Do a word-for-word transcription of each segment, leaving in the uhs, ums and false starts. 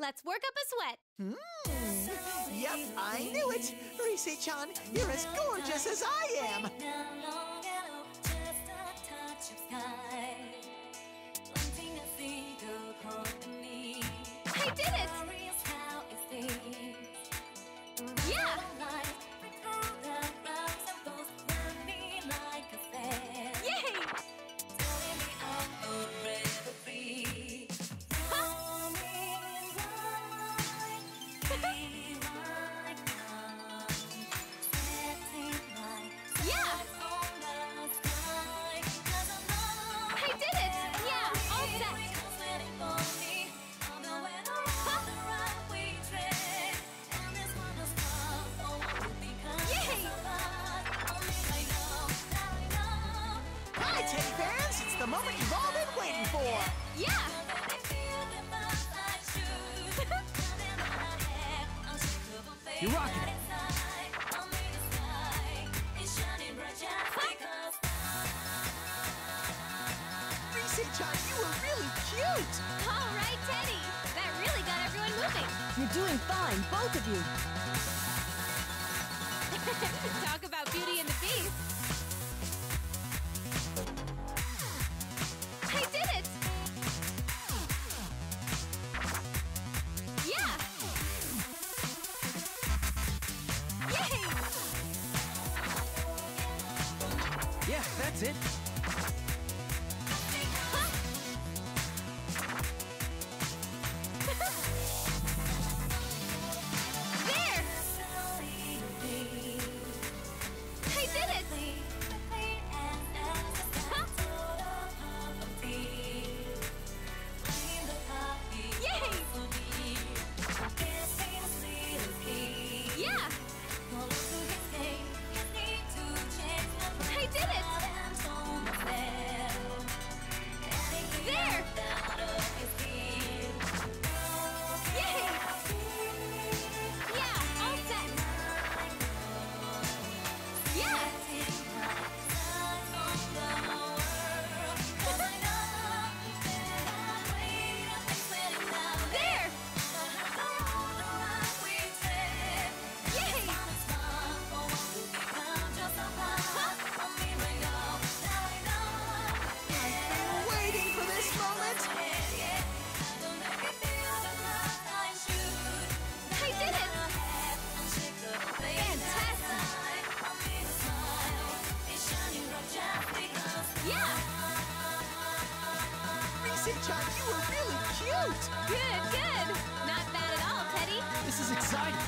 Let's work up a sweat. Hmm. Yep, I knew it. Rise-chan, you're as gorgeous as I am. I did it! Yeah! Yay! The moment you've all been waiting for! Yeah! You're rocking it! Rise-chan, you were really cute! All right, Teddy! That really got everyone moving! You're doing fine, both of you! Talk about Beauty and the Beast! I did it! Yeah! Yay! Yeah, that's it. Huh? There! I did it! Yeah! I did it! There! Yay! Yeah, all set! Yeah! There! Rise-chan, you were really cute! Good, good! Not bad at all, Teddy! This is exciting!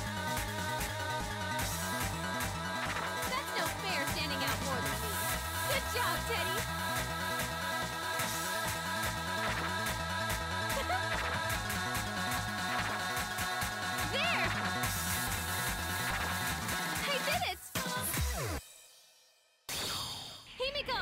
That's no fair standing out more than me. Good job, Teddy! There! I did it! Himiko!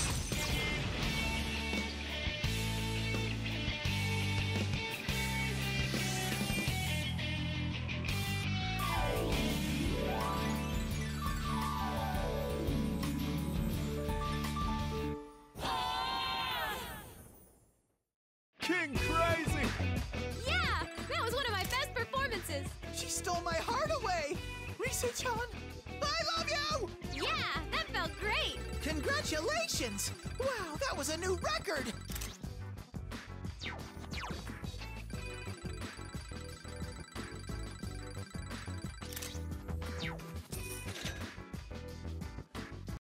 King Crazy! Yeah! That was one of my best performances! She stole my heart away! Rise-chan, I love you! Yeah! That felt great! Congratulations! Wow, that was a new record!